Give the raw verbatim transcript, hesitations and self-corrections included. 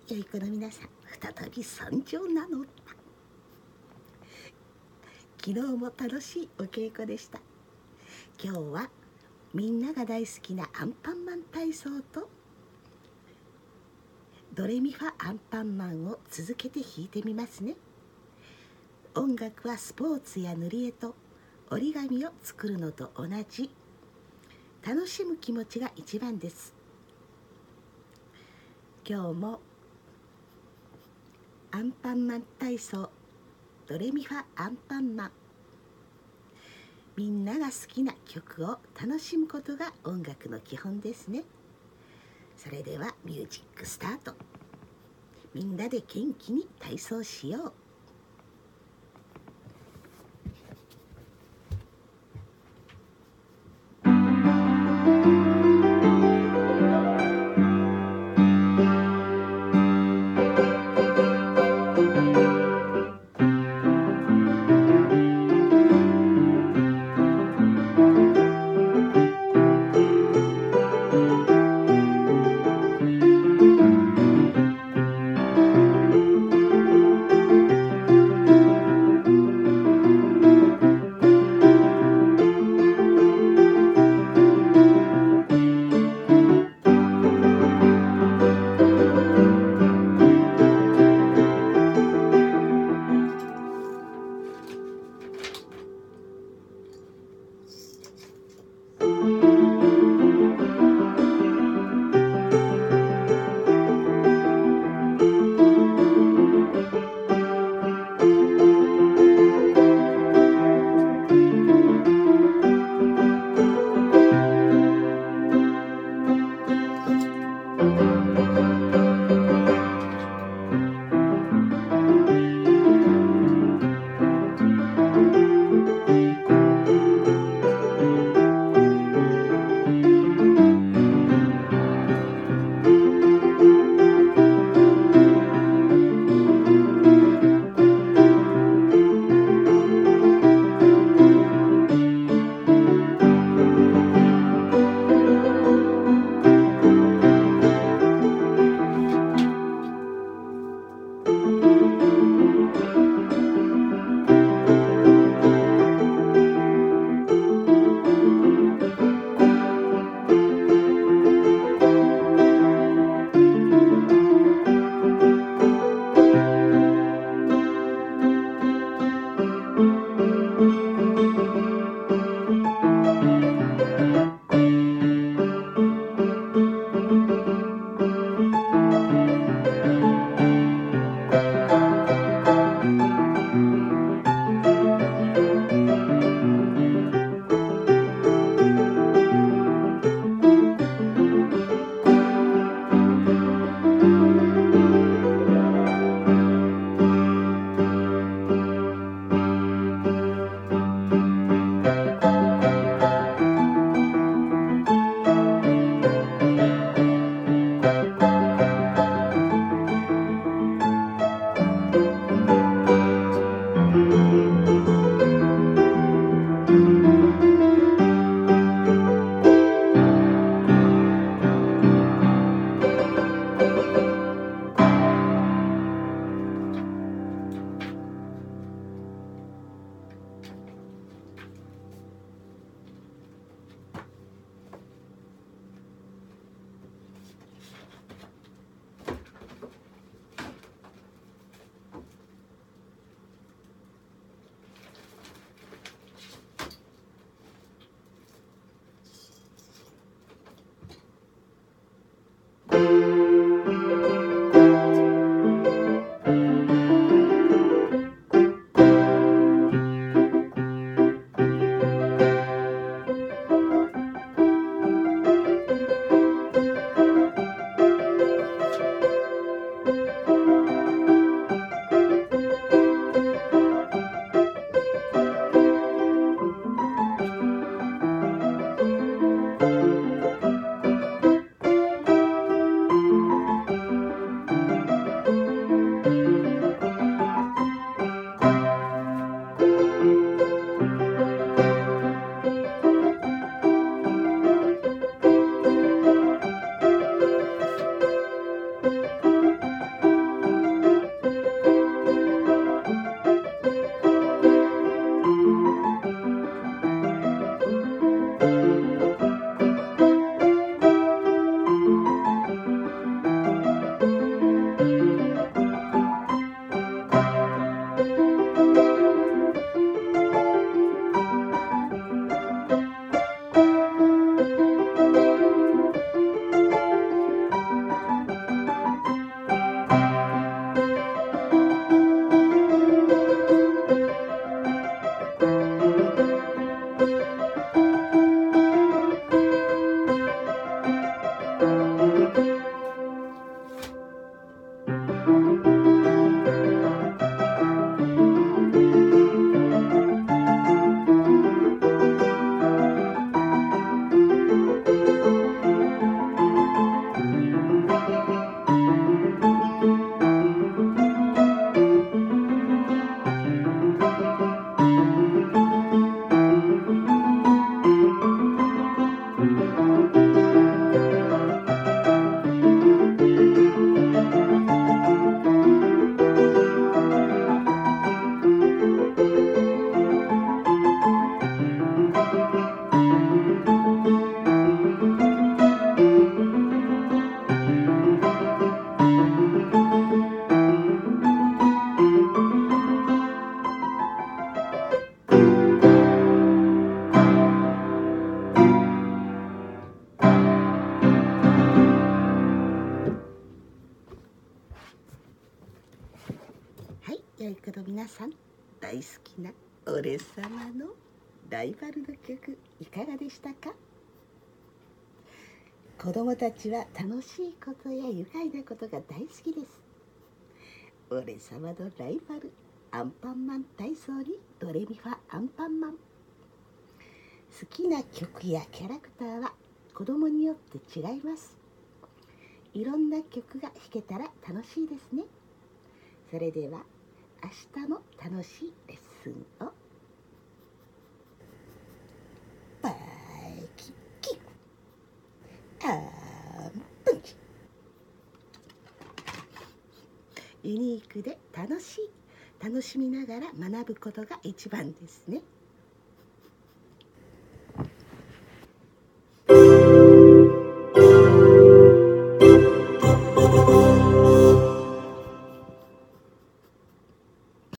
良い子の皆さん、再び参上なのだ。昨日も楽しいお稽古でした。今日はみんなが大好きなアンパンマン体操とドレミファアンパンマンを続けて弾いてみますね。音楽はスポーツや塗り絵と折り紙を作るのと同じ。楽しむ気持ちが一番です。今日もアンパンマン体操、ドレミファアンパンマン、みんなが好きな曲を楽しむことが音楽の基本ですね。それではミュージックスタート。みんなで元気に体操しよう。 良い子の皆さん、大好きな俺様のライバルの曲いかがでしたか？子供たちは楽しいことや愉快なことが大好きです。俺様のライバルアンパンマン体操にドレミファアンパンマン。好きな曲やキャラクターは子供によって違います。いろんな曲が弾けたら楽しいですね。それでは明日も楽しいレッスンを。バイキキアンプンチ。ユニークで楽しい、楽しみながら学ぶことが一番ですね。